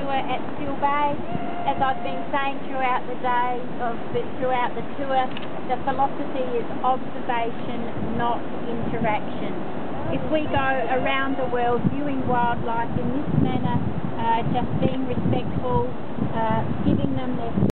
tour at Seal Bay. As I've been saying throughout the day, throughout the tour, the philosophy is observation, not interaction. If we go around the world viewing wildlife in this manner, just being respectful, giving them their